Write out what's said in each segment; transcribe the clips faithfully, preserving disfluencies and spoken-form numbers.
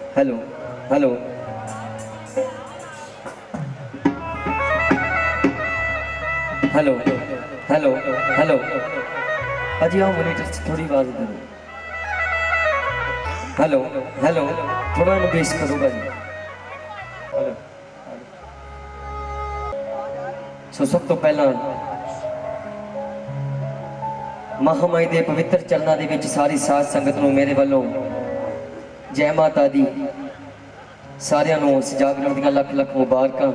Hello hello hello hello hello अजी हाँ monitor से थोड़ी आवाज दे दो। हेलो हेलो थोड़ा ना बेस करो भाजी। हेलो सो सब तो पहला महामाई दे पवित्र चरणों दे विच सारी साध संगत नूं मेरे वालों जय माता दी। सारियां नूं जागरण दीयां लख लख मुबारकां।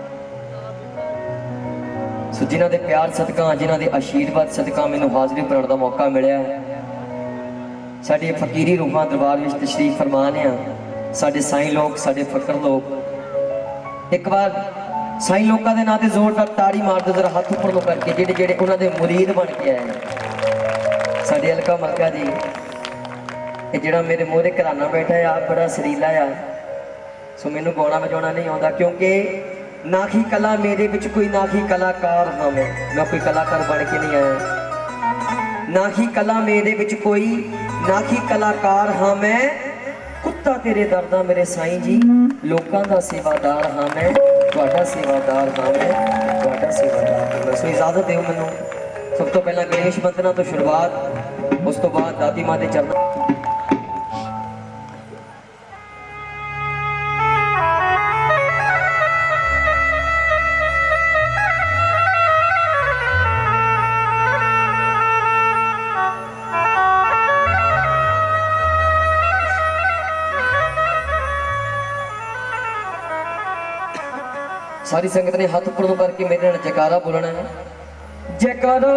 सो जिन्हां दे प्यार सदका जिन्हां दे आशीर्वाद सदका मैनूं हाज़री भरन दा मौका मिलिया है। साडे फकीरी रूहां दरबार विच तशरीफ फरमाने आ साडे साईं लोग साडे फकर लोग। एक बार साईं लोगों के नाम से जोरदार ताड़ी मार दो जरा हाथ उपर करके जेडे जेडे उन्होंने मुरीद बन के आए। साडे अलका मक्का जी ये जोड़ा मेरे मोहरे घराना बैठा है आप बड़ा सरीला आ। सो मैनू गाना बजाना नहीं आता क्योंकि ना ही कला मेरे विच कोई ना ही कलाकार हाँ मैं मैं कोई कलाकार बन के नहीं आया। ना ही कला मेरे विच कोई ना ही कलाकार हाँ मैं कुत्ता तेरे दर्दा मेरे साईं जी लोगों का सेवादार हाँ मैं तुहाडा सेवादार हाँ मैं तुहाडा सेवादार हाँ मैं। सो इजाजत दो मैनू सब तो पहला गणेश वंदना तो शुरुआत उस तो बाद दादी माँ के चरणों। सारी संगत ने हाथ ऊपर करके मेरे नाल जयकारा बोलना है। जयकारा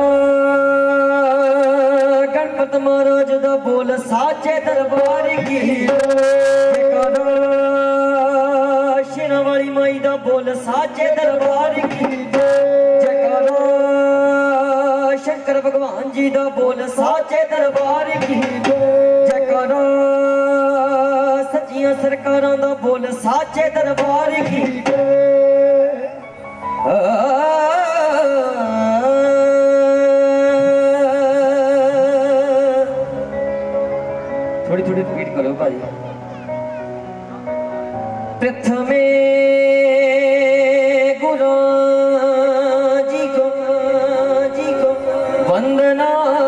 गणपत महाराज दा बोल साचे दरबार की। जयकारा शेरां वाली माई दा बोल साचे दरबार की। जयकारा शंकर भगवान जी दा बोल साचे दरबार की। जयकारा सच्चियां सरकारां दा बोल साचे दरबार की। थोड़ी थोड़ी रिपीट करो भाई। प्रथमे गुरु जी को जी को वंदना।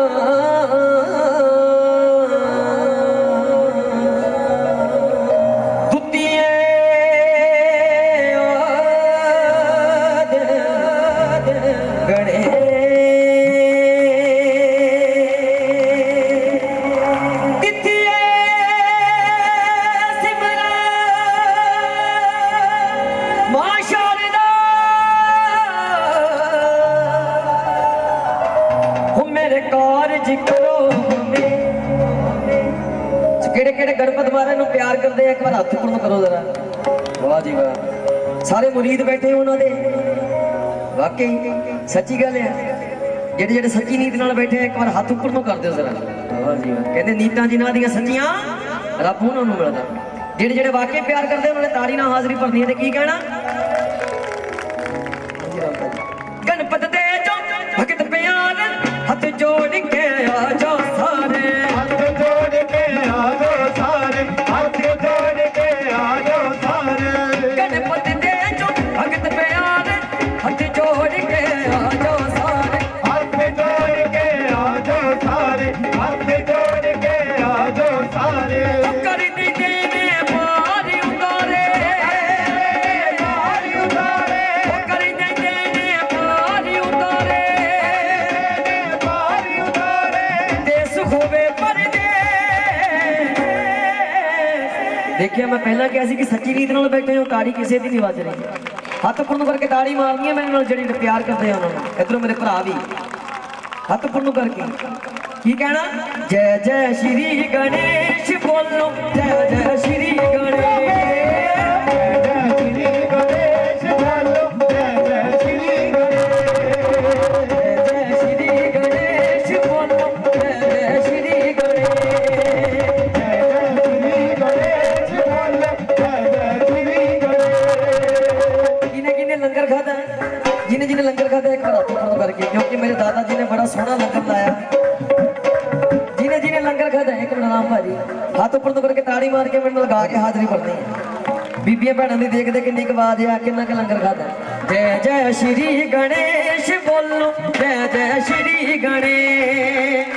गणपत महाराज नूं प्यार करते हैं एक बार हाथ पूर्ण करो जरा। वाह जी वाह सारे मुरीद बैठे उन्होंने वाकई सच्ची गल है। जेडे जेडे सच्ची नीत नाल बैठे एक बार हाथ ऊपर कर दो जरा। वाह जी वाह कहते नीतां जिन्हां दियां सच्चियां रब उन्हां नूं मिलदा। जेडे जेडे वाकई प्यार करते उन्होंने ताड़ी नाल हाजरी भरनी है। की कहना गणपत दे जो भगत प्यार हाथ जोड़ के आ जाओ सारे। हाथ जोड़ के आ जाओ सारे हाथ जोड़ के आ जाओ सारे। गणपत दे जो भगत प्यार हाथ जोड़ के आ जाओ सारे। हाथ जोड़ के आ जाओ सारे हाथ जोड़ के आ जाओ सारे। कर दी देने पार उतारे पार उतारे कर दे देने पार उतारे पार उतारे देश होवे पर दे। देखिए मैं पहला क्या सी कि सच्ची रीत नाल बैठे हो ताड़ी किसी की नहीं बज रही। हाथ पूर्ण करके ताड़ी मारनी है मेरे नाल जेडे प्यार करते हैं उन्होंने। इधरों मेरे भरा भी हाथ पूर्ण करके की कहना जय जय श्री गणेश बोलो जय जय श्री गणेश। जय श्री गणेश बोलो जय जय श्री गणेश। जय श्री गणेश बोलो जय जय श्री गणेश। जय श्री गणेश बोलो जय जय श्री गणेश। किने किने लंगर खाता जिन्हें जिन्हें लंगर खाता एक बार हाथ ऊपर करके क्योंकि मेरे दादाजी ने बड़ा सोहना लंगर लाया। जिन्हें जिन्हें लंगर खाता है एक नाम भाजी हाथ ऊपर तो करके ताड़ी ताड़ी मार के मेरे गा के हाजरी भरनी है। बीबियां भैनों की देखते किन्नी आवाज आ किन्ना क लंगर खाता। जय जय श्री गणेश बोलो जय जय श्री गणेश।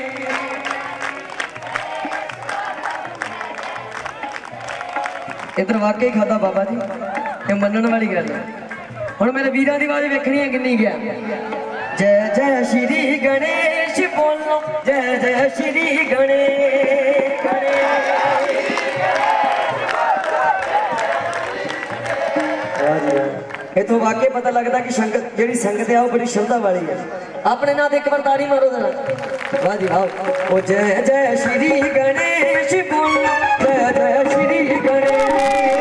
इधर वाकई खाता बाबा जी ये मनन वाली गल है। हुण मेरे वीरां दी आवाज वेखनी है किन्नी गया। जय जय श्री गणेश बोलो जय जय श्री गणेश। ये तो वाकई पता लगता कि संगत जी संगत है वो बड़ी श्रद्धा वाली है। अपने नाम एक बार ताड़ी मारो जरा। वाह जी वाह। ओ जय जय श्री गणेश बोलो जय जय श्री गणेश।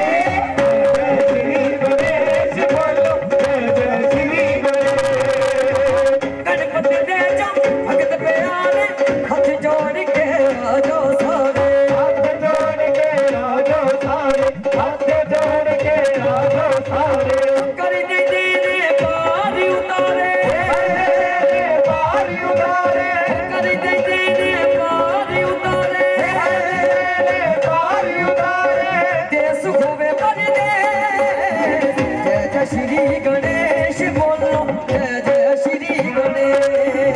गणपति दे जो भगत प्यारे हाथ जोड़ के आजो सारे हाथ जोड़ के आजो सारे हाथ जोड़ के आजो सारे कर दे दे पार उतारे पार उतारे कर दे दे पार उतारे पार उतारे तेरे सुख होवे पर दे। जय जय श्री गणेश बोलो जय जय श्री गणेश।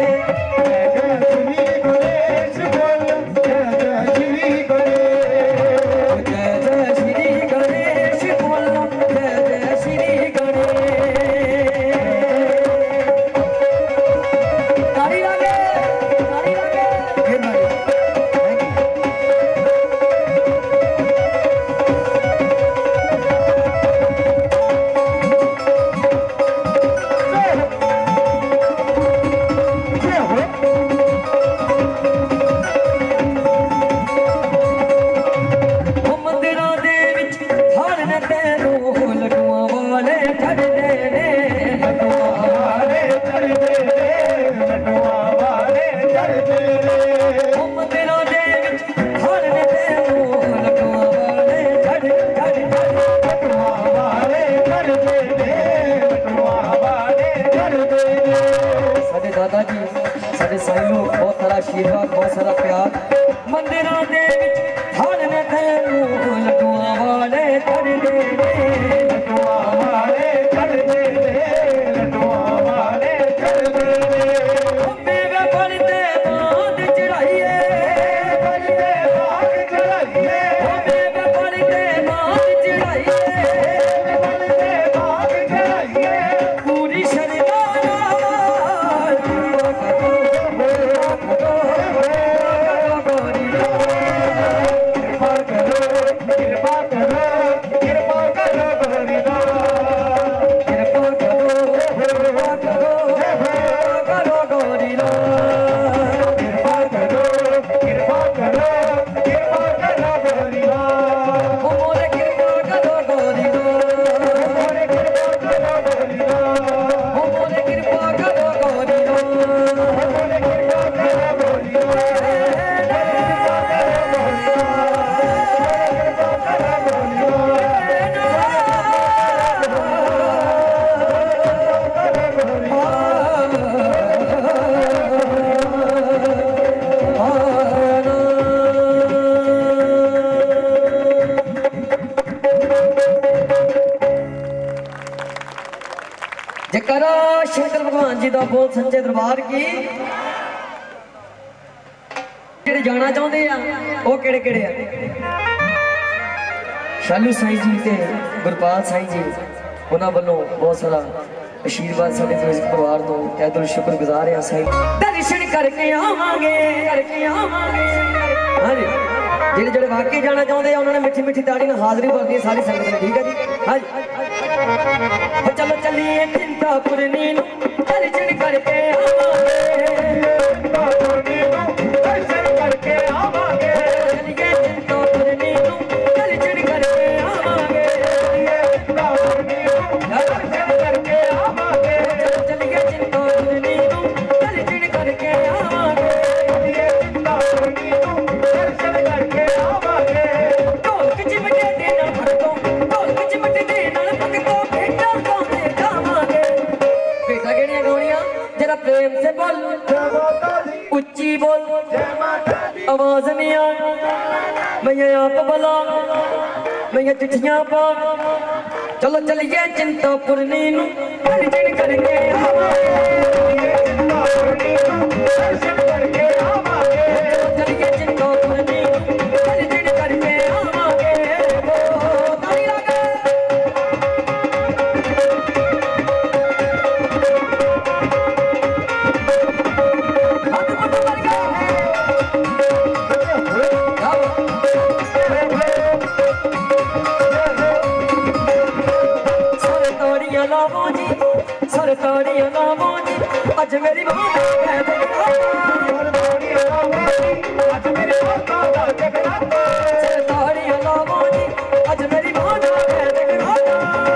दादा जी साढ़े साईं लोग बहुत सारा आशीर्वाद बहुत सारा प्यार मंदिरों के थाने थैनू लड्डुआं वाले चढ़ दे लड्डुआं वाले चढ़ दे लड्डुआं वाले चढ़ दे मेरे पड़ते बांध चढ़ाइए पड़ते बांध चढ़ाइए मेरे पड़ते बांध चढ़ाइए पड़ते बांध चढ़ाइए पूरी शरीर जयकारा शंकर भगवान जी का बोल सच्चे दरबार की। जेड़े जाना चाहते हैं वो केड़े केड़े हैं? शालू साईं जी ते गुरपाल साईं जी उन्होंने वालों बहुत सारा आशीर्वाद साडे परिवार तो तहे दिल शुक्रगुजार हैं। साईं दर्शन करके आवांगे करके आवांगे। हाँ जी जेड़े जेड़े वाकई जाना चाहते हैं उन्होंने मिठी मिठी ताड़ी में हाजरी भरनी है सारी संगत ने। ठीक है जी। हाँ जी चलो चलिए चिंतापुरनी दर्शन करके आवांगे दर्शन करके आवांगे चलिए चिंतापुरनी दर्शन करके आवांगे दर्शन करके आवांगे चलिए चिंतापुरनी दर्शन करके आवांगे चिंतापुरनी दर्शन करके आवांगे। ढोलक चिमटे दे नाल भगतों ढोलक चिमटे दे नाल भगतों बेटा गावे गावांगे। बेटा केड़ियां गाउणियां जरा प्रेम से बोल उच्ची बोल आवाज नहीं आ मैं आप बला मैं चिट्ठियां पा चलो चलिए चिंतापुरनी नूं दर्शन करके आवांगे चलिए चिंतापुरनी दर्शन करके आवांगे ताली लगा लावो जी सरताड़ियां लावो जी अज मेरी मां दा जगराता सरताड़ियां लावो जी अज मेरी मां दा जगराता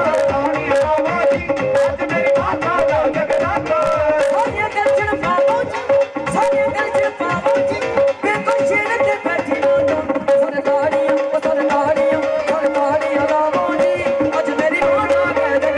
सारियां दर्शन पावो जी सारियां दर्शन पावो जी बिल्कुल शेर ते बैठी माता सरताड़ियां सरताड़ियां सरताड़ियां लावो जी अज मेरी मां दा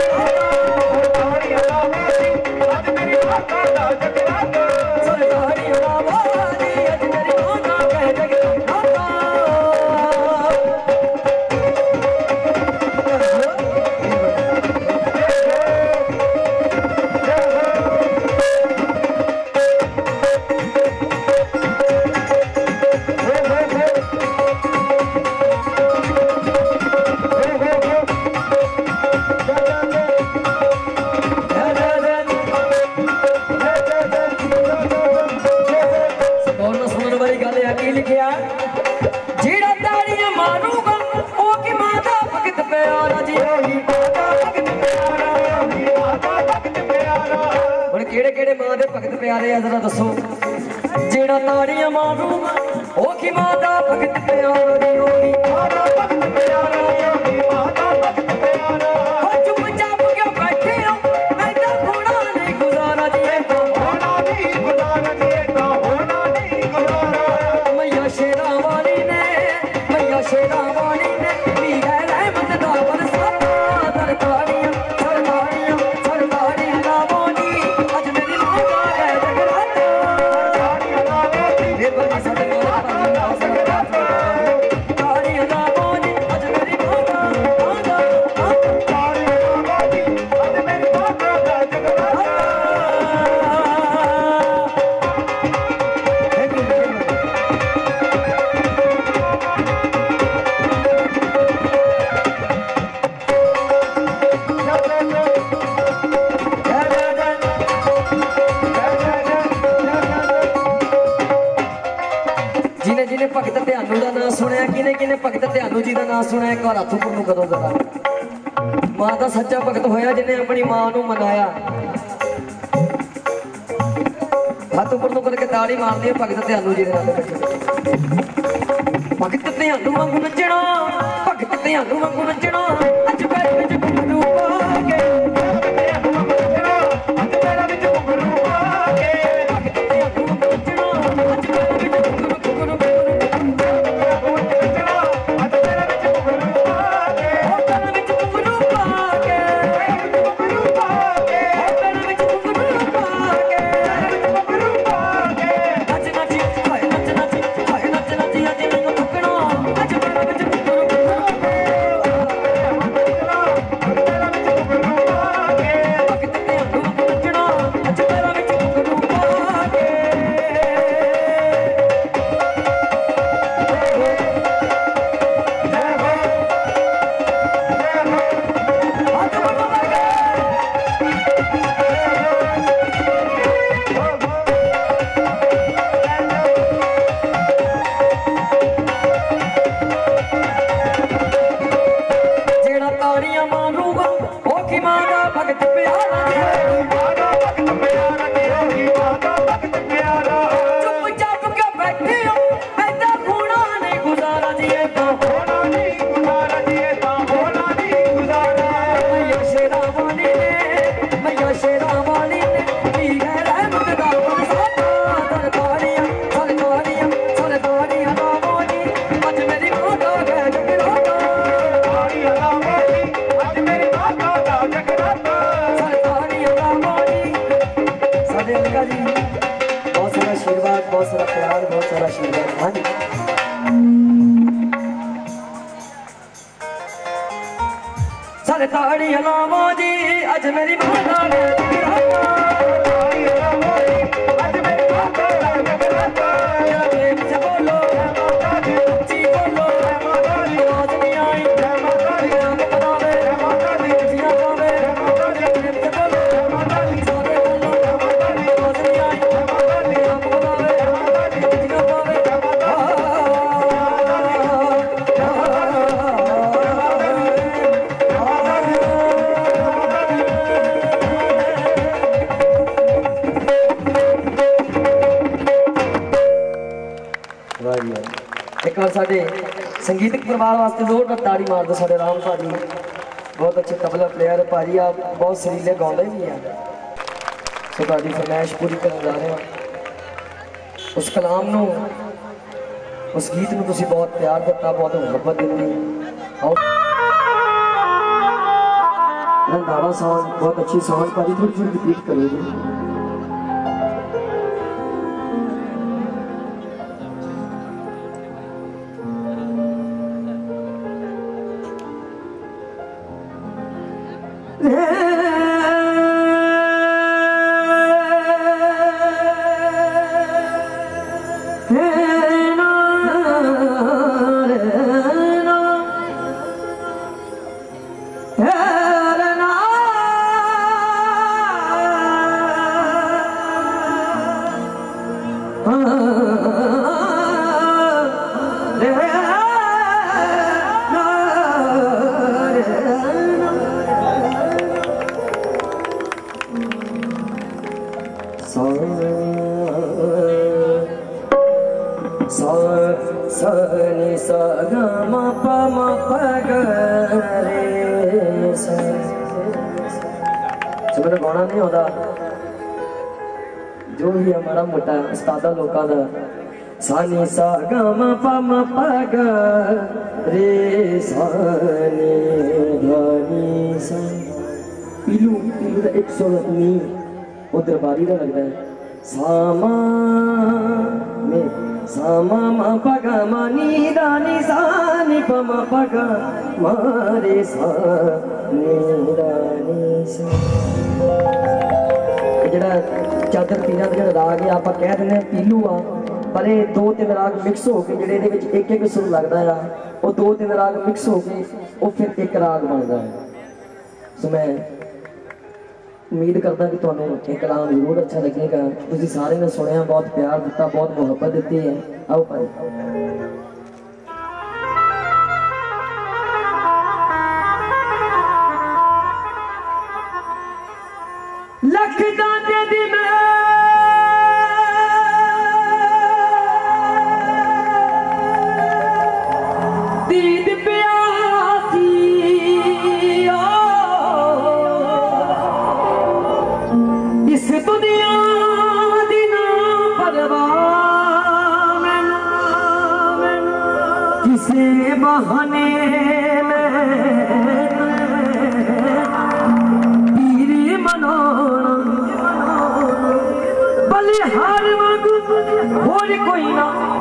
जरा दसो जेड़ा ताड़ियां मारूगा ओ की माता भगत प्यारा होगी माता भगत प्यारा होगी माता भगत प्यारा ओ चुप चाप क्यों बैठे हो ऐसा होना नहीं गुजारा जी ऐसा होना नहीं गुजारा जी ऐसा होना नहीं गुजारा मैया शेरा वाली ने मैया शेरा वाली ने भी है रहमत दा बरसाता दर ताड़ियां दर ताड़ियां दर ताड़ियां लावो जी अज मेरी मां दा है भगत ध्यानू का नाम सुनिया किने किने भगत ध्यानू जी का नाम सुनिया एक बार हथों पुर करो जरा मां का सच्चा भगत होया जिन्हें अपनी मां नू मनाया हथ उपर तो करके ताड़ी मारदी है भगत ध्यानू जी भगत ध्यानू वांगू नचना भगत ध्यानू वांगू नचना अज पैर विच घुंघरू पा के भगत ध्यानू वांगू नचना अज पैर विच घुंघरू पा के भगत ध्यानू वांगू नचना अज पैर विच घुंघरू बहुत सारा आशीर्वाद, बहुत सारा प्यार, बहुत सारा आशीर्वाद। हाँ जी। सारे ताड़ी अलावा जी अज मेरी माता ने एक बार साढ़े संगीतक परिवार वास्ते जोरदार ताड़ी मार दो। साढ़े राम भाजी बहुत अच्छे तबला प्लेयर है भाजी, आप बहुत सरीले गाते भी हैं, सो ताड़ी फरमाइश पूरी करने जा रहे हैं। उस कलाम नू उस गीत नू तुसी बहुत प्यार दिता, बहुत मुहब्बत दी। रंधावा सॉन्ग बहुत अच्छी सॉन्ग भाजी, थोड़ी थोड़ी रिपीट करोगे। मैंने गाना नहीं होता, जो भी हमारा मोटा उस्तादा लोगों का सानी सा गा मा पा मा पा गा रे सानी धानी सा पीलू पीलू का एक सौ नी वो दरबारी का लगता है। सामा में सामा मा पा गा मा नी दानी सानी पा मा पा गा मारे सा नी दानी सा। जरा चादर पीना जो राग है आप कह दें पीलू आ, पर ये दो तीन राग मिक्स हो के जो एक एक सुर लगता है, वो दो तीन राग मिक्स हो के वो फिर एक राग बनता है। सो मैं उम्मीद करता कि तुहानू ये कलाम जरूर अच्छा लगेगा। तुसीं सारे ने सुनिया, बहुत प्यार दिता, बहुत मुहब्बत दी है। आओ भाई लख दाते दी मैं दीद प्यासी इस दुनिया दी ना परवाह किसे बहाने हर वागू होर कोई ना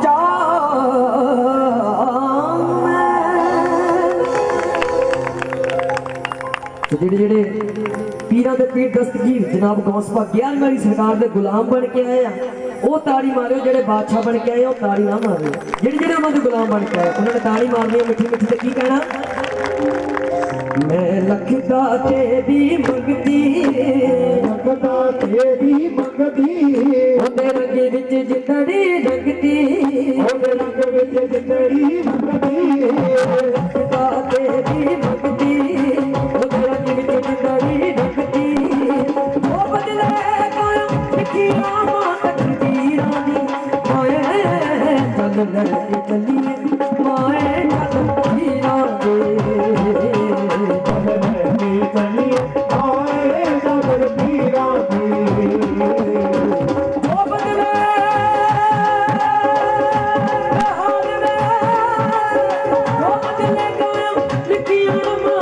जेड़े जेड़े पीरा दे पीर दस्तगीर जनाब गौसपा ज्ञान वाली सरकार दे गुलाम बन के आए हैं, वो ताड़ी मारियो। जेड़े बादशाह बन के आए वो ताड़ी ना मारियो। जेड़े जेड़े उन्होंने गुलाम बन के आए उन्होंने ताड़ी मारनी है मिठी मिठी। की कहना मैं लखदा तेरी मंगती लखदा तेरी मंगती ओदे रंग विच जिंदड़ी रंगती ओदे रंग विच जिंदड़ी रंगती लखदा तेरी मंगती ओदे रंग विच जिंदड़ी रंगती ओ बदले काया लिखिया मां तकदीरां दी माए चल ले चलिए माए चल हीरा दे Licky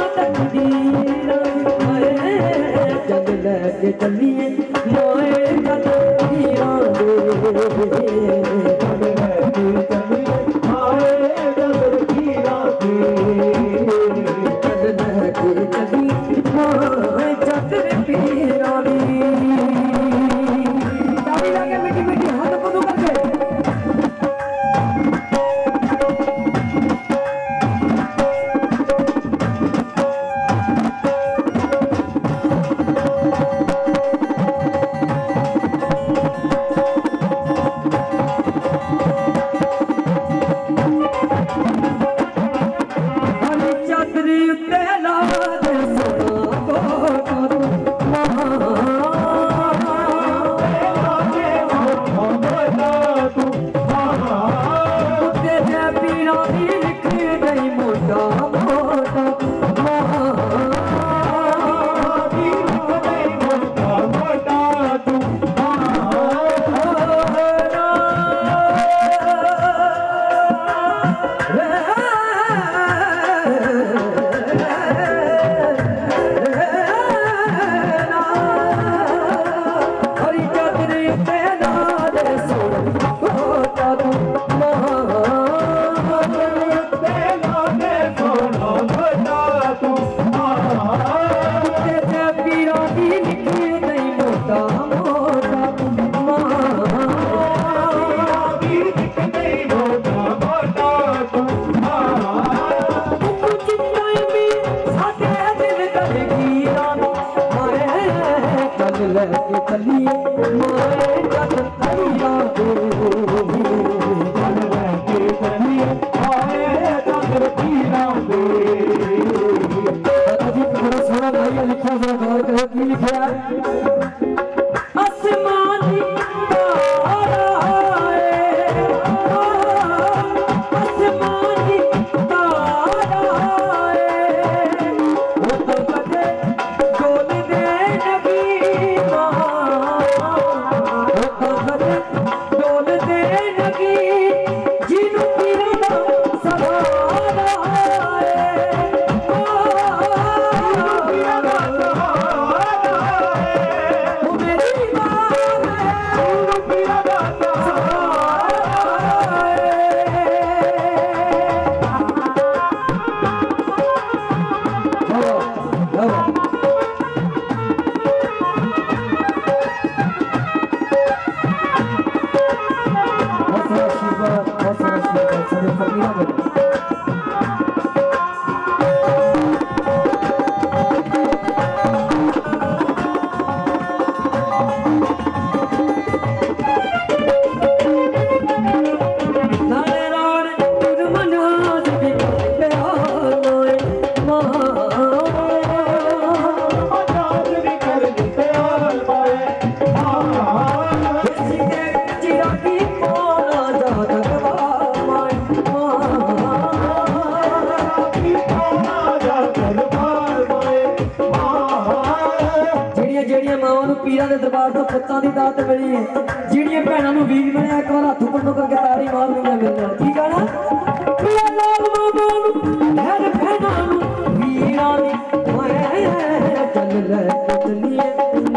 पीरां दे दरबार तो पुत्तां दी दात मिली है जिहड़ियां भैणां नूं वीर मिलिया एक बार हत्थ उपर करके ताड़ी मार लूंगा मेरे नाल की गाना पिया लाल मामा नूं लहर भैणां नूं वीरां दी ओए चल ले चलिए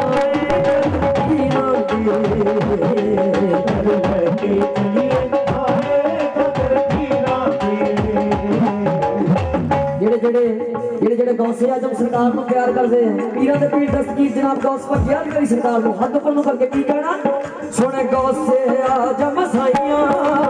वीरां दी चल ले चलिए जेड़े जेड़े जेड़े जेड़े गौसे आजम सरकार को प्यार करते हैं पीरां दे पीर दस्तगीर जनाब गौस पर याद करी सरकार को हद पर करके की कहना सोने गौसे आजम साइयां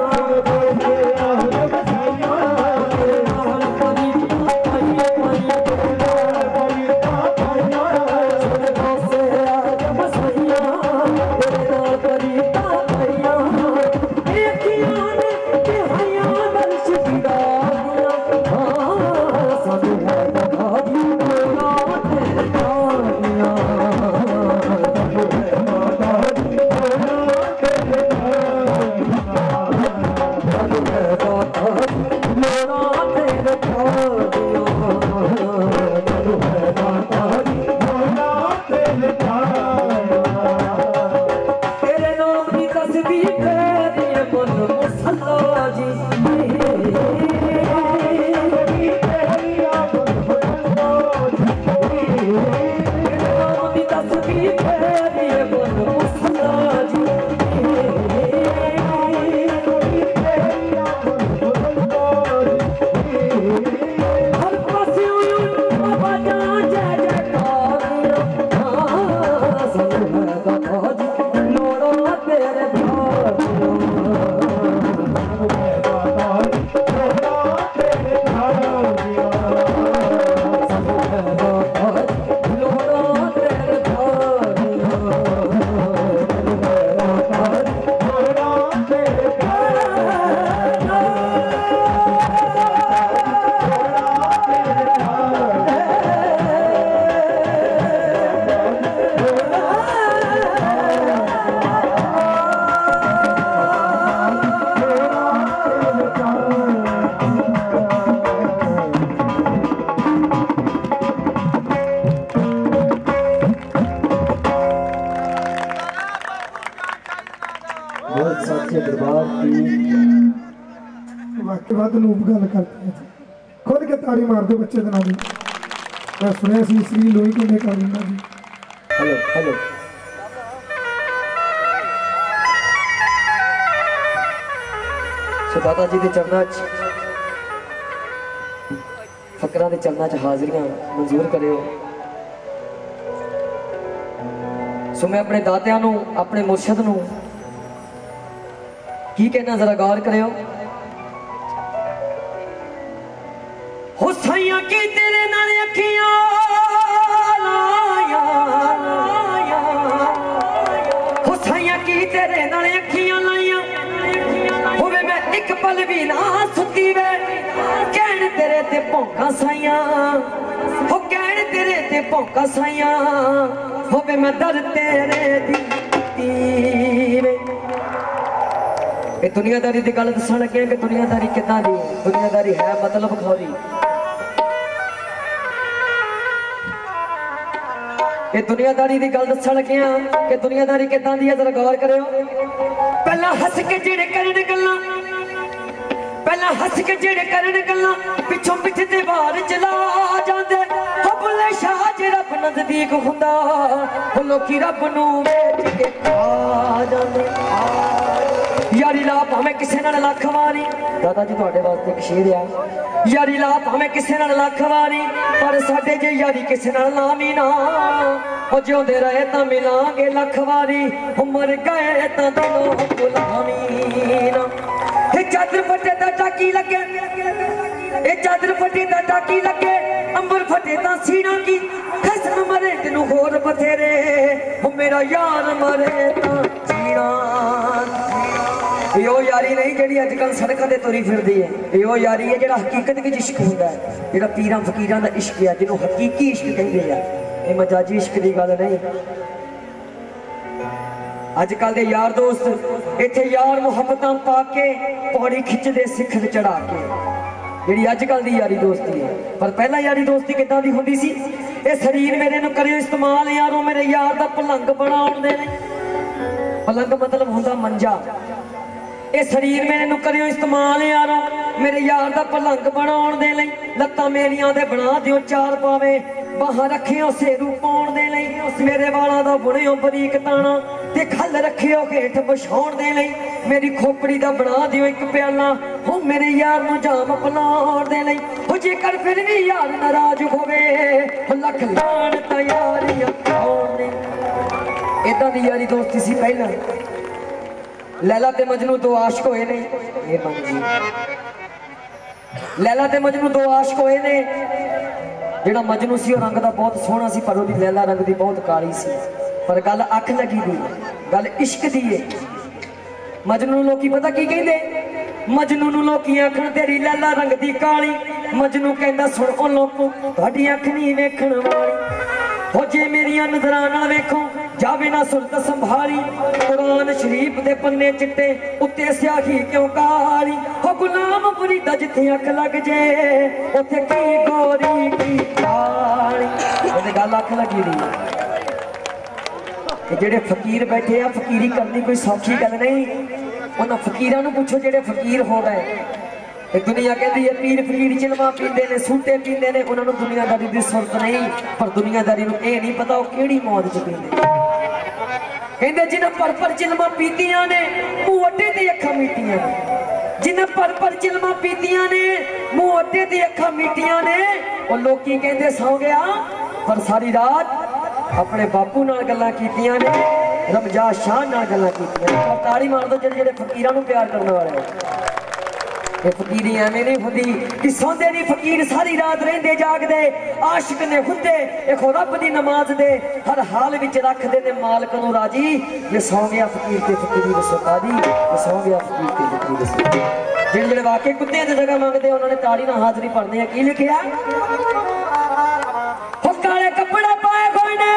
खुद के ताड़ी मार दो बच्चे दिनों की मैं सुनिया सी श्री लोई किन्ने कर लेना जी हेलो हेलो सो दादा जी के चरणा च फकरां दे चरणा च हाजिरियां मंजूर करियो सो मैं अपने दातियां नूं अपने मुर्शद नूं की कहना जरा गौर करियो हुसैया की तेरे नाल अखियां लाया हुसैया की तेरे नाल अखियां लाया होवे मैं एक पल भी ना सुती वे कहण तेरे ते भौंका साइयां हो कहण तेरे ते भौंका साइयां होवे मैं दर तेरे दी वे ये दुनियादारी की गल दसन लगे कि दुनियादारी कितना दी दुनियादारी है मतलब खौरी ये दुनियादारी की गल दसन लगे कि दुनियादारी कितना दी है जरा गौर करो पहला हस के जेड़े करन गल्लां पहला हस के जेड़े करन गल्लां पिछों पिछ ते बाहर चला जांदे हो बुले शाह जे रब नजदीक हुंदा हो लोकी रब नूं वेच के आ जांदे यारी ला भावें किसे नाल लख वारी दादा जी तुहाडे वास्ते एक शेर आ यारी ला भावें किसे नाल लख वारी पर साडे जे यारी किसे नाल लामी ना ओ जिउंदे रहे तां मिलांगे लख वारी मर गए तां दिलों भुलावी ना ए चादर फटे दा टाकी लगे ए चादर फटे दा टाकी लगे अंबर फटे दा सीना की खसम मरे तेनू होर बथेरे ओ मेरा यार मरे तां जीना यो यारी नहीं जी अजकल सड़कों से तुरी फिरती है यो यारी है जो हकीकत में इश्क होंगे जो पीरां फकीरां का इश्क है जिन्होंने हकीकी इश्क कहते हैं ये मजाजी इश्क की गल नहीं अजकल के यार दोस्त इत्थे यार मुहब्बतां पा के पौड़ी खिंचते सिखर चढ़ा के ਜਿਹੜੀ ਅੱਜ ਕੱਲ ਦੀ ਯਾਰੀ ਦੋਸਤੀ है। पर पहला यारी दोस्ती किदां दी हुंदी सी? ये शरीर मेरे नूं करियो इस्तेमाल यारों मेरे यार दा पलंग बनाउण दे ने। पलंग मतलब हुंदा मंजा। ये शरीर मेरे नूं करियो इस्तेमाल यारों मेरे यार दा पलंग बनाउण दे लई। लत्तां मेरियां दे बना दिओ चार पावे, बाहां रखियो सेरू पाउण दे लई। मेरे वालां दा बुणियो बरीक ताणा ते खल रखियो हेठ बिछाउण दे लई। मेरी खोपड़ी दा बना दिओ एक प्याला, हो मेरे यार नूं जाम पिलाउण दे लई। हो जेकर फिर भी यार नाराज होवे, लख लाण तैयारियां पाउण दे। इदां दी यारी दोस्ती सी पहला। लैला ते मजनू दो आशिक होए ने। ये बन जी लैला ते मजनू दो आशिक होए ने। ਜਿਹੜਾ मजनू सी रंग का बहुत सोहना सी, पर ਉਹਦੀ लैला रंग की बहुत काली सी। पर गल अख लगी दी, गल इश्क दी है। मजनू लोकी पता की कहते? मजनू नूं लोकी आखण तेरी लैला रंग दी काली। मजनू कहंदा सुण ओ लोको तुहाडी अख नहीं वेखण वाली। हो जे मेरियां नज़रां नाल वेखो जावे ना सुरत संभाली। कुरान शरीफ दे पन्ने चिट्टे उत्ते स्याही क्यों काली। हो गुलाम फरीदा जिथे अख लग जे उथे की गोरी की काली। ओदे गल अख लगी दी। जेड़े फकीर बैठे आ, फकीरी करनी कोई सौखी गल नहीं। उन्हां फकीरां नूं पुछो जेड़े फकीर हो गए। ते दुनिया कहती है पीर फरीद चिलमा पींदे ने, सूटे पींदे ने, उन्हां नूं दुनियादारी दी सुरत नहीं। पर दुनियादारी नूं इह नहीं पता वो किहड़ी मौत च पींदे। कहंदे जिन्हां पर पर चिलमा पीतियां ने मूंह अड्डे ते अखां मीटियां ने। जिन्हां पर पर चिलमा पीतियां ने मूंह अड्डे ते अखां मीटियां ने। वो लोकी कहंदे सौ गया, पर सारी रात अपने बापू नाल गल्लां कीतियां ने, रमजा शाह नाल गल्लां कीतियां ने। ताड़ी मार दो जेड़े जेड़े फकीरां नूं प्यार करने वाले। ये फकीरी एवें नहीं हुंदी कि सौंदे नहीं फकीर सारी रात रहिंदे जागदे। आशिक ने हुंदे देखो रब दी नमाज दे हर हाल विच रखदे ने मालक नूं राजी। ये सौ गया फकीर ते फकीरी दसो कादी, ये सौ गया फकीर ते फकीरी दसो। जेड़े जेड़े वाकई कुत्ते दी जगह मंगदे उन्होंने ताड़ी नाल हाजरी पढ़नी है। की लिखिया? हो काले कपड़े पाए कोई ने,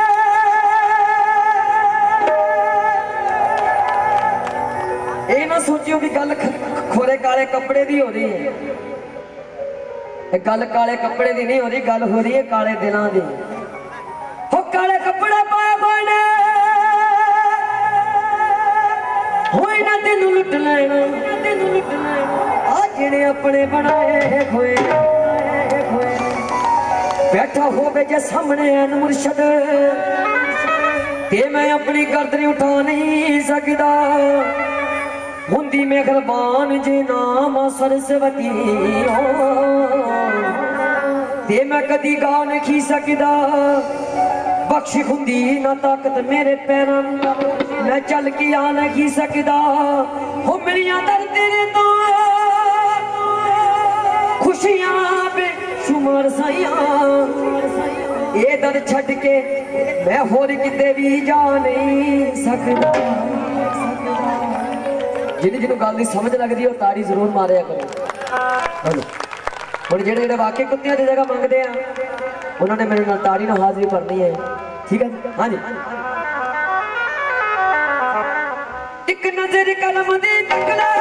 ये ना सोचियो भी गल खोरे काले कपड़े दी हो रही है। गल काले कपड़े दी नहीं हो रही, गल हो रही है काले दिलों दी। हो काले कपड़े पाए कोई ने, होए ना तेनू लुट लेना, तेनू लुट लेना। आ जिहड़े अपने बनाए खोए खोए बैठा होवे जे सामने अन मुर्शद, ते मैं अपनी गर्दन उठा नहीं सकदा। हुंदी मेहरबान जे नाम सरस्वती हो, ते मैं कदी गा नहीं सकदा। बख्श हुंदी ना ताकत मेरे पैरां, मैं चल के आ नहीं सकदा। हो मेरियां दर तेरे तो खुशियां बेशुमार साइयां, ये दर छड़ के मैं होर किते भी जा नहीं सकदा। जिन्हें जिन्होंने गल की समझ लगती है ताड़ी जरूर मारिया करो। हम जेडे जेडे वाकई कुत्तियां की जगह मंगते हैं उन्होंने मेरे नाल ताड़ी नाल हाजरी भरनी है। ठीक है हाँ जी। एक नजर कलम दी तकला,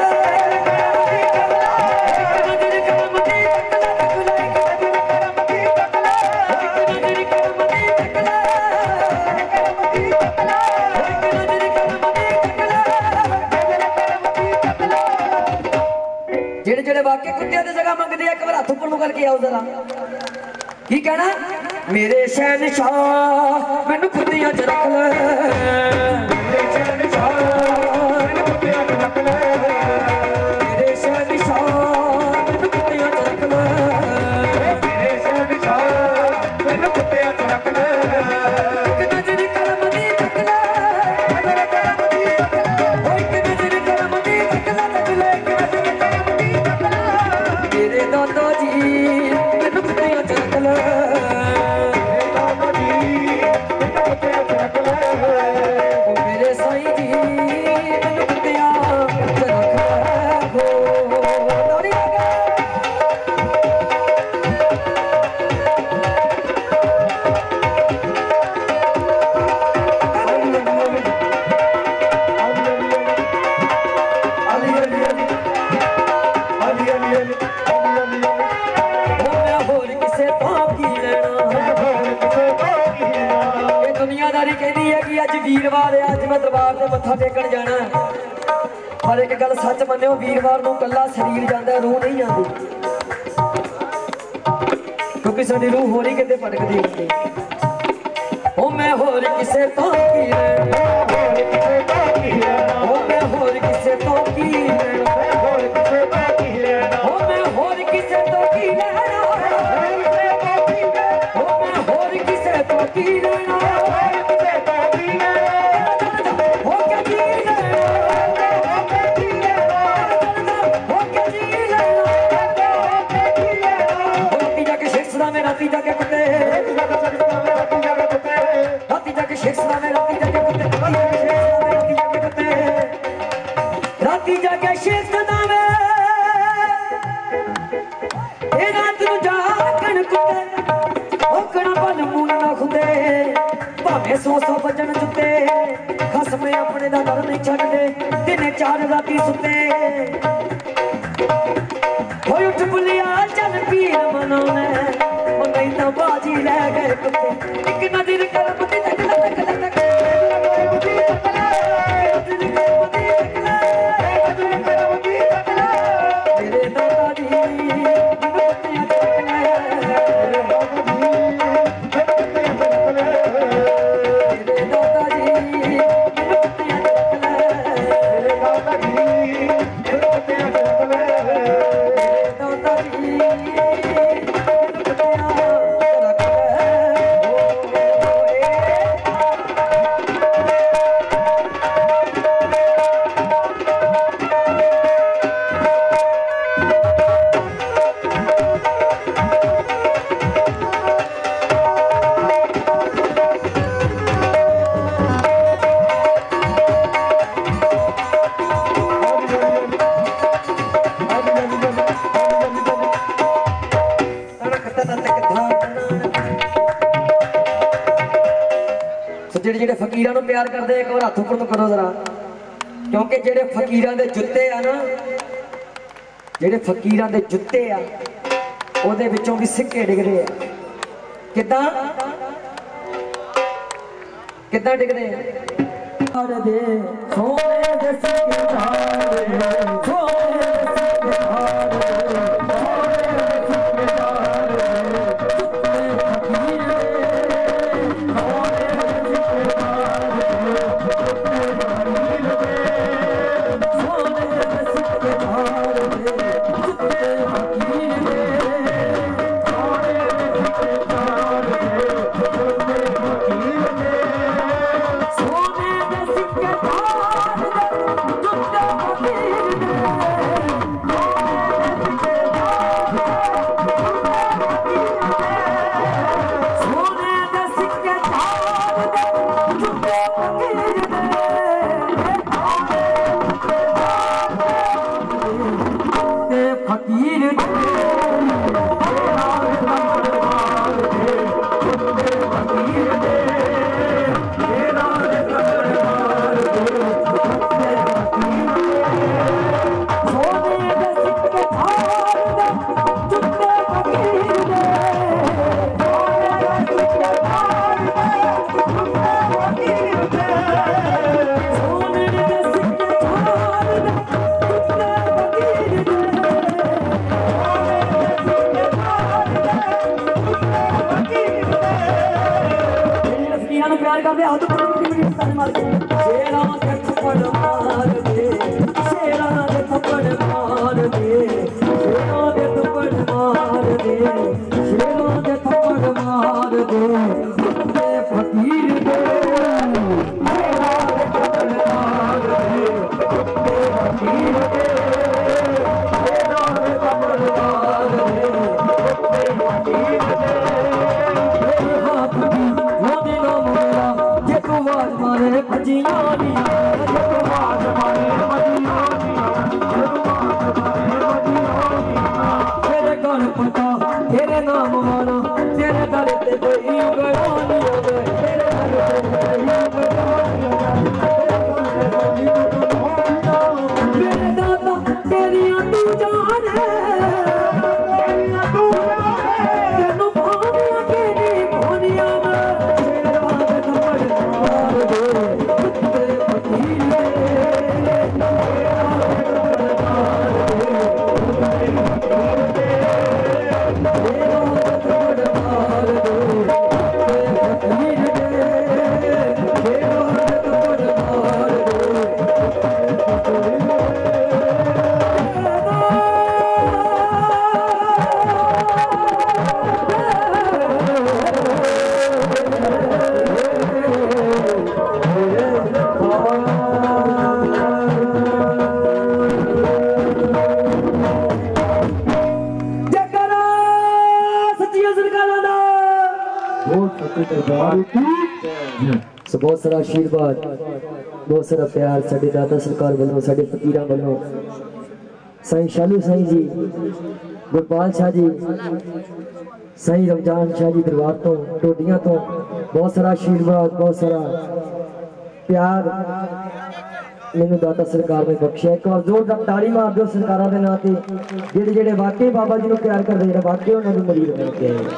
जेड़े जेड़े वाकई कुत्तियां की जगह मंगते हैं एक बार हाथ ऊपर करके आओ जरा। की कहना? मेरे शहनशाह मैनू कुत्तियां च रख ले, मेरे शहनशाह मैनू कुत्तियां च रख ले, मेरे शहनशाह मैनू कुत्तियां च रख ले, मेरे शहनशाह मैनू कुत्तियां च रख ले। एक नजर कलम दी तक ले, नजर कलम दी तक ले, ओ एक नजर कलम दी तक ले, तक ले एक नजर कलम दी तक ले। मेरे दादा जी मैनू कुत्तियां च रख ले, मेरे साईं जी मैनू कुत्तियां च रख ले। अज वीरवार है, अज मैं दरबार से मत्था टेकन जाना, पर एक गल सच मन्नियो वीरवार नूं कल्ला शरीर जांदा रूह नहीं जाती, क्योंकि साडी रूह होरी किते भटकदी हुंदी। ओ मैं होर किसे तो की लेना, ओ मैं होर किसे तो की लेना, ओ मैं होर किसे तो की लेना, ओ मैं होर किसे तो की लेना, हो के जी लेना, हो के जी लेना, राती जाके शेखसदा में राती जाके कुत्ते, राती जाके शेखसदा में राती जाके कुत्ते, राती जाके कुत्ते, राती जाके शेखसदा में ए रात नूं जागण कुत्ते, ओकड़ा बन मून ना खुदे, भावे सौ सौ बजन जुत्ते, खसम अपने दा डर नहीं छड्डदे, दिने चार राती सुते, होय उठ बुलिया चल पीर मनाने, ओ नहीं तां बाजी लै गए कुत्ते, एक नजर कर बुद्धी तक तक तक तक मेरे दादा जी कुत्तियां चकले, मेरे दादा जी कुत्तियां चकले, मेरे दादा जी कुत्तियां चकले, मेरे दादा जी कुत्तियां चकले, ओ ए ਜਿਹੜੇ ਜਿਹੜੇ ਫਕੀਰਾਂ ਨੂੰ ਪਿਆਰ ਕਰਦੇ ਇੱਕ ਵਾਰ ਹੱਥ ਉੱਪਰ ਨੂੰ ਕਰੋ ਜ਼ਰਾ, ਕਿਉਂਕਿ ਜਿਹੜੇ ਫਕੀਰਾਂ ਦੇ ਜੁੱਤੇ ਆ ਨਾ, ਜਿਹੜੇ ਫਕੀਰਾਂ ਦੇ ਜੁੱਤੇ ਆ ਉਹਦੇ ਵਿੱਚੋਂ ਵੀ ਸਿੱਕੇ ਡਿੱਗਦੇ ਆ। ਕਿੱਦਾਂ ਕਿੱਦਾਂ ਡਿੱਗਦੇ ਆ? ਦੇ ਸੋਨੇ ਦੇ ਸਿੱਕੇ ਢਾਲੇ, ਸੋਨੇ ਦੇ ਸਿੱਕੇ ਢਾਲੇ, Oh बोल सच्चे दरबार की सो बहुत सारा आशीर्वाद बहुत सारा प्यार साडे दादा सरकार वालों साडे फकीरां वालों साईं शालू साईं जी गुरपाल शाह जी साईं रमजान शाह जी दरबार तो टोडियां तो बहुत सारा आशीर्वाद बहुत सारा प्यार मैनू दाता सरकार ने बख्शिया। एक बार जोरदार ताड़ी मार दो सरकारां दे नां ते जेड़े जेड़े वाकई बाबा जी नूं प्यार करदे जेड़े वाकई उन्हां नूं मरीद बन के आए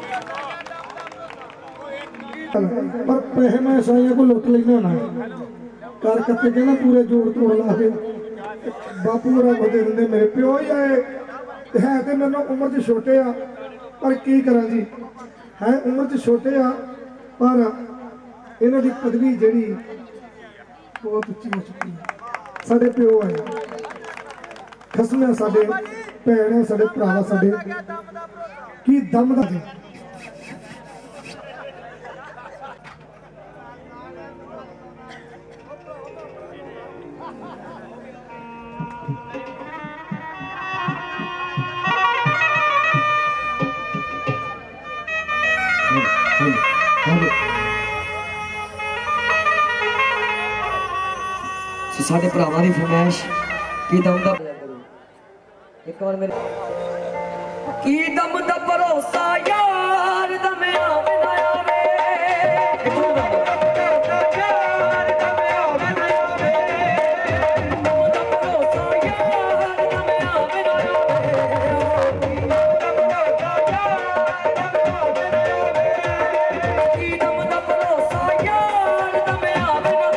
पर पैसे मैं साइया को लुट लेना ना कर कत्ते के ना पूरे जोड़ तोड़ ला के बापू मेरा को दे दिंदे मेरे प्यो ही आए है ते मेरे उम्र च छोटे आ पर की करा जी है उम्र च छोटे आ पर इन्हां दी पदवी जेड़ी बहुत उच्ची हो चुकी है। साडे प्यो आए खसम है साडे भैन है साडे भरा साडे की दम दा जी साडे भरावां दी फरमाइश की दम दा एक बार मेरे की दम दा भरोसा यार दम आवे ना आवे यार दम आवे ना आवे दम दा भरोसा यार दम आवे ना आवे की दम दा भरोसा यार दम आवे ना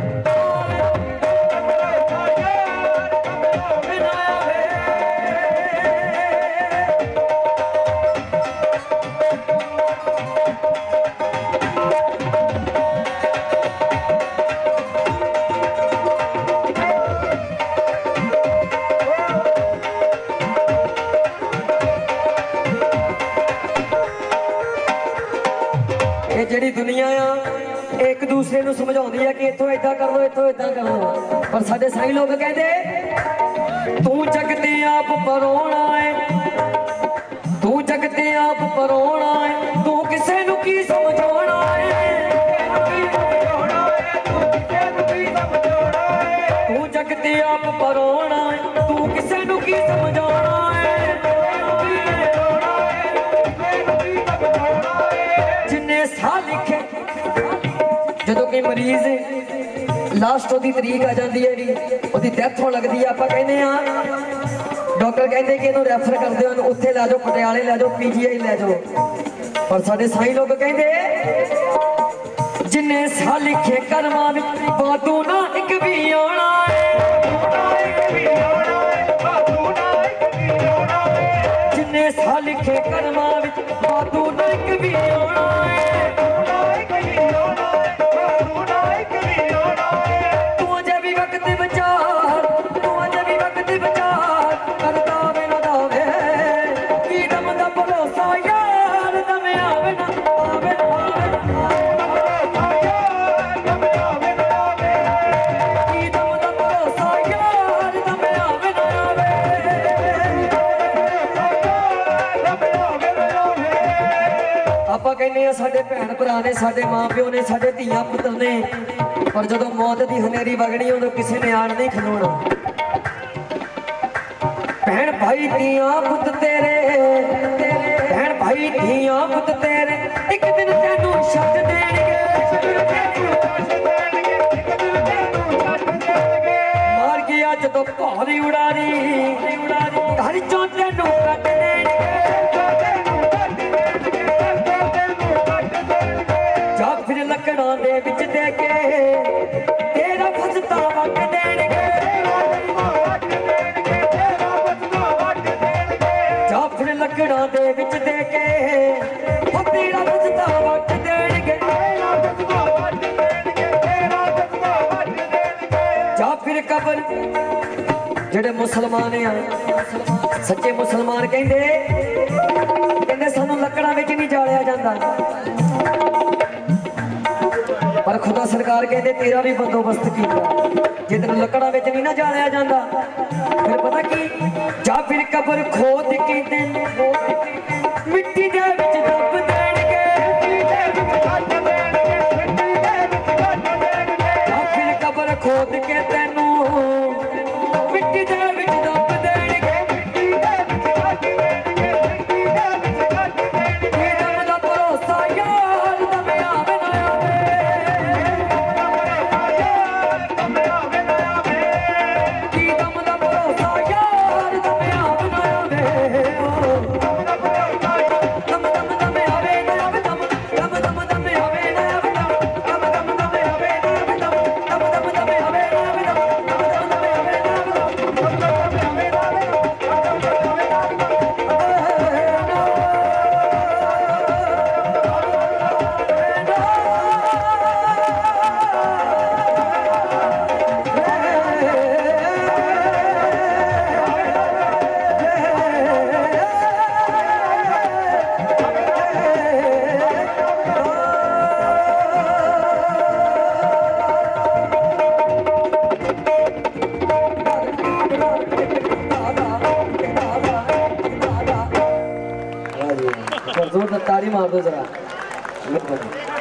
ਜਿਹੜੀ ਦੁਨੀਆ ਆ ਇੱਕ ਦੂਸਰੇ ਨੂੰ ਸਮਝਾਉਂਦੀ ਆ ਕਿ ਇੱਥੋਂ ਇਦਾਂ ਕਰ ਲੋ ਇੱਥੋਂ ਇਦਾਂ ਕਰ ਲੋ ਪਰ ਸਾਡੇ ਸਾਈਂ ਲੋਕ ਕਹਿੰਦੇ ਤੂੰ ਜਗ ਤੇ ਆਪ ਪਰੋਣਾ ਏ ਤੂੰ ਜਗ ਤੇ ਆਪ ਪਰੋਣਾ ਏ ਤੂੰ ਕਿਸੇ ਨੂੰ ਕੀ ਸਮਝਾਉਣਾ ਏ ਤੂੰ ਜਗ ਤੇ ਆਪ ਪਰੋਣਾ ਏ ਤੂੰ ਕਿਸੇ ਨੂੰ ਕੀ ਸਮਝਾਉਣਾ ਏ ਜਿੰਨੇ ਸਾਹ ਲਿਖੇ ਜਦੋਂ ਕੋਈ ਮਰੀਜ਼ ਲਾਸਟ ਉਹਦੀ ਤਰੀਕ ਆ ਜਾਂਦੀ ਹੈ ਜੀ ਉਹਦੀ ਡੈਥ ਹੋਣ ਲੱਗਦੀ ਆ ਆਪਾਂ ਕਹਿੰਦੇ ਆ ਡਾਕਟਰ ਕਹਿੰਦੇ ਕਿ ਇਹਨੂੰ ਰੈਫਰ ਕਰਦੇ ਹੋ ਉੱਥੇ ਲੈ ਜਾਓ ਪਟਿਆਲੇ ਲੈ ਜਾਓ ਪੀਜੀਆਈ ਲੈ ਜਾਓ ਪਰ ਸਾਡੇ ਸਾਈਂ ਲੋਕ ਕਹਿੰਦੇ ਜਿੰਨੇ ਸਾਹ ਲਿਖੇ ਕਰਮਾਂ ਵਿੱਚ ਬਾਦੂ ਨਾ ਇੱਕ ਵੀ ਆਉਣਾ ਏ ਜਿੰਨੇ ਸਾਹ ਲਿਖੇ ਕਰਮਾਂ ਵਿੱਚ ਬਾਦੂ ਨਾ ਇੱਕ ਵੀ ਆਉਣਾ ਏ ਆਪਾਂ ਕਹਿੰਦੇ ਆ ਸਾਡੇ ਭੈਣ ਭਰਾ ਨੇ ਸਾਡੇ ਮਾਂ ਪਿਓ ਨੇ ਸਾਡੇ ਧੀਆਂ ਪੁੱਤਰ ਨੇ ਪਰ ਜਦੋਂ ਮੌਤ ਦੀ ਹਨੇਰੀ ਵਗਣੀ ਉਦੋਂ ਕਿਸੇ ਨੇ ਆਣ ਨਹੀਂ ਖਲੋਣਾ ਭੈਣ ਭਾਈ ਧੀਆਂ ਪੁੱਤ ਤੇਰੇ ਭੈਣ ਭਾਈ ਧੀਆਂ ਪੁੱਤ ਤੇਰੇ ਇੱਕ ਦਿਨ ਤੈਨੂੰ ਛੱਡ ਦੇਣਗੇ ਮਾਰ ਗਿਆ ਜਦੋਂ ਭਾਰੀ ਉਡਾਰੀ ਘਰ ਚੋਂ ਤੈਨੂੰ ਕੱਢ ਦੇਣਗੇ ਲੱਕੜਾਂ ਦੇ ਵਿੱਚ ਦੇ ਕੇ ਤੇਰਾ ਫਸਤਾ ਵੱਟ ਦੇਣਗੇ ਜਾਂ ਫਿਰ ਲੱਕੜਾਂ ਦੇ ਵਿੱਚ ਦੇ ਕੇ ਉਹ ਤੇਰਾ ਫਸਤਾ ਵੱਟ ਦੇਣਗੇ ਜਾਂ ਫਿਰ ਕਬਰ ਜਿਹੜੇ ਮੁਸਲਮਾਨ ਆ ਸੱਚੇ ਮੁਸਲਮਾਨ ਕਹਿੰਦੇ ਕਹਿੰਦੇ ਸਾਨੂੰ ਲੱਕੜਾਂ ਵਿੱਚ ਨਹੀਂ ਜਾਲਿਆ ਜਾਂਦਾ पर खुदा सरकार कहते तेरा भी बंदोबस्त किया जे तेन लकड़ा विच नहीं ना जालिया जाता फिर पता की जा फिर कबर खोद के मिट्टी दे विच दब देणगे जोर तारी मार दो जरा।